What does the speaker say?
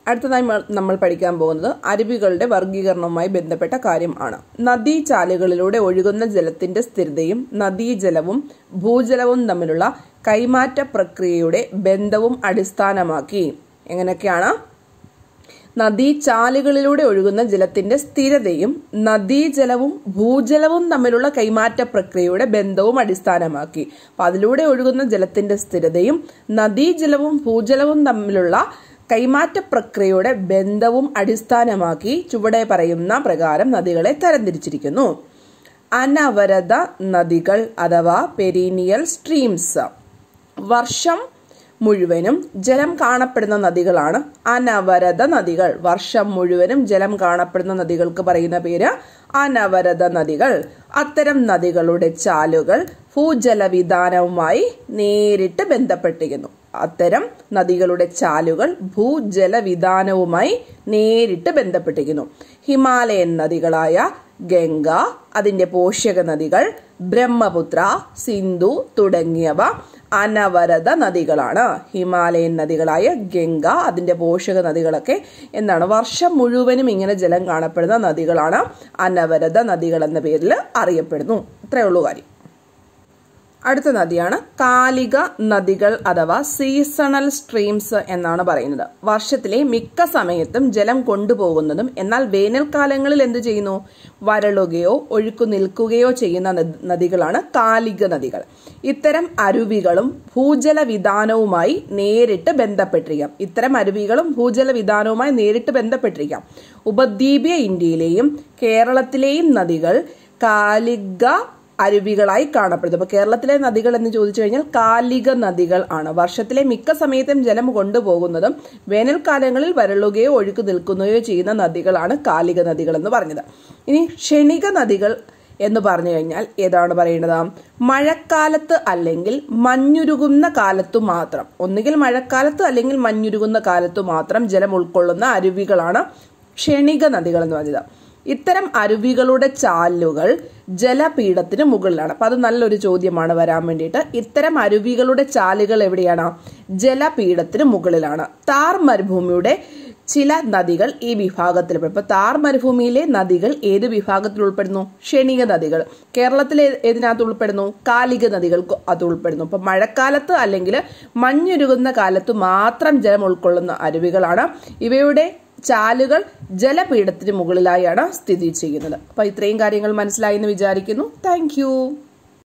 അടുത്തതായി നമ്മൾ പഠിക്കാൻ പോകുന്നത് അരുവികളുടെ വർഗീകരണവുമായി ബന്ധപ്പെട്ട കാര്യം ആണ്. നദീചാലുകളിലൂടെ ഒഴുകുന്ന ജലത്തിന്റെ സ്ഥിരതയും നദീജലവും ഭൂജലവും തമ്മിലുള്ള കൈമാറ്റ പ്രക്രിയയുടെ ബന്ധവും അടിസ്ഥാനമാക്കി. എങ്ങനെയൊക്കെയാണ്? നദീചാലുകളിലൂടെ ഒഴുകുന്ന ജലത്തിന്റെ സ്ഥിരതയും നദീജലവും ഭൂജലവും തമ്മിലുള്ള കൈമാറ്റ പ്രക്രിയയുടെ ബന്ധവും അടിസ്ഥാനമാക്കി. അപ്പൊ അതിലൂടെ ഒഴുകുന്ന ജലത്തിന്റെ സ്ഥിരതയും നദീജലവും ഭൂജലവും തമ്മിലുള്ള കൈമാറ്റ പ്രക്രിയയുടെ ബന്ധവും അടിസ്ഥാനമാക്കി ചുവടെ പറയുന്ന പ്രകാരം നദികളെ തരംതിരിച്ചിരിക്കുന്നു. അനവരത നദികൾ അഥവാ പെരീനിയൽ സ്ട്രീംസ്. വർഷം മുഴുവനും ജലം കാണപ്പെടുന്ന നദികളാണ് അനവരത നദികൾ. വർഷം മുഴുവനും ജലം കാണപ്പെടുന്ന നദികൾക്ക് പറയുന്ന പേര് അനവരത നദികൾ. അത്തരം നദികളുടെ ചാലുകൾ ഭൂജലവിധാനവുമായി നേരിട്ട് ബന്ധപ്പെട്ടിരിക്കുന്നു. അത്തരം നദികളുടെ ചാലുകൾ ഭൂജലവിധാനവുമായി നേരിട്ട് ബന്ധപ്പെട്ടിരിക്കുന്നു. ഹിമാലയൻ നദികളായ ഗംഗ, അതിന്റെ പോഷക നദികൾ ബ്രഹ്മപുത്ര, സിന്ധു തുടങ്ങിയവ അനവരത നദികളാണ്. ഹിമാലയൻ നദികളായ ഗംഗ, അതിന്റെ പോഷക നദികളൊക്കെ എന്താണ്? വർഷം മുഴുവനും ഇങ്ങനെ ജലം കാണപ്പെടുന്ന നദികളാണ് അനവരത നദികൾ എന്ന പേരിൽ അറിയപ്പെടുന്നു. ഇത്രയേ ഉള്ളൂ കാര്യം. അടുത്ത നദിയാണ് കാലിക നദികൾ അഥവാ സീസണൽ സ്ട്രീംസ് എന്നാണ് പറയുന്നത്. വർഷത്തിലെ മിക്ക സമയത്തും ജലം കൊണ്ടുപോകുന്നതും എന്നാൽ വേനൽക്കാലങ്ങളിൽ എന്ത് ചെയ്യുന്നു? വരളുകയോ ഒഴുക്കു നിൽക്കുകയോ ചെയ്യുന്ന നദികളാണ് കാലിക നദികൾ. ഇത്തരം അരുവികളും ഭൂജലവിധാനവുമായി നേരിട്ട് ബന്ധപ്പെട്ടിരിക്കാം. ഉപദ്വീപീയ ഇന്ത്യയിലെയും കേരളത്തിലെയും നദികൾ കാലിക അരുവികളായി കാണപ്പെടുന്നു. അപ്പൊ കേരളത്തിലെ നദികൾ എന്ന് ചോദിച്ചു കഴിഞ്ഞാൽ കാലിക നദികൾ ആണ്. വർഷത്തിലെ മിക്ക സമയത്തും ജലം കൊണ്ടുപോകുന്നതും വേനൽക്കാലങ്ങളിൽ വരളുകയോ ഒഴുക്ക് നിൽക്കുകയോ ചെയ്യുന്ന നദികളാണ് കാലിക നദികൾ എന്ന് പറഞ്ഞത്. ഇനി ക്ഷണിക നദികൾ എന്ന് പറഞ്ഞു കഴിഞ്ഞാൽ ഏതാണ് പറയുന്നത്? മഴക്കാലത്ത് അല്ലെങ്കിൽ മഞ്ഞുരുകുന്ന കാലത്തു മാത്രം, ഒന്നുകിൽ മഴക്കാലത്ത് അല്ലെങ്കിൽ മഞ്ഞുരുകുന്ന കാലത്തു മാത്രം ജലം ഉൾക്കൊള്ളുന്ന അരുവികളാണ് ക്ഷണിക നദികൾ എന്ന് പറഞ്ഞത്. ഇത്തരം അരുവികളുടെ ചാലുകൾ ജലപീഠത്തിന് മുകളിലാണ്. അപ്പൊ അത് നല്ലൊരു ചോദ്യമാണ് വരാൻ വേണ്ടിയിട്ട്. ഇത്തരം അരുവികളുടെ ചാലുകൾ എവിടെയാണ്? ജലപീഠത്തിന് മുകളിലാണ്. താർ മരുഭൂമിയുടെ ചില നദികൾ ഈ വിഭാഗത്തിൽപ്പെടും. ഇപ്പൊ താർ മരുഭൂമിയിലെ നദികൾ ഏത് വിഭാഗത്തിൽ ഉൾപ്പെടുന്നു? ക്ഷണിക നദികൾ. കേരളത്തിലെ ഏതിനകത്ത് ഉൾപ്പെടുന്നു? കാലിക നദികൾ അത് ഉൾപ്പെടുന്നു. അപ്പൊ മഴക്കാലത്ത് അല്ലെങ്കിൽ മഞ്ഞുരുകുന്ന കാലത്ത് മാത്രം ജലം ഉൾക്കൊള്ളുന്ന അരുവികളാണ്. ഇവയുടെ ചാലുകൾ ജലപീഠത്തിന് മുകളിലായാണ് സ്ഥിതി ചെയ്യുന്നത്. അപ്പൊ ഇത്രയും കാര്യങ്ങൾ മനസ്സിലായി എന്ന് വിചാരിക്കുന്നു. താങ്ക്